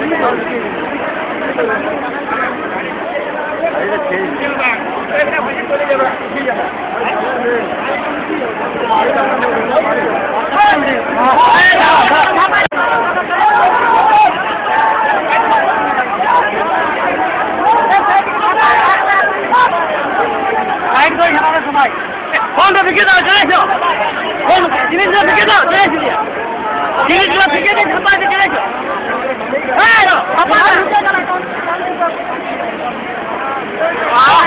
Cuando te queda derecho, tienes la pequeña derecho, tienes la pequeña capaz de derecho. ¡Claro! ¡Papá!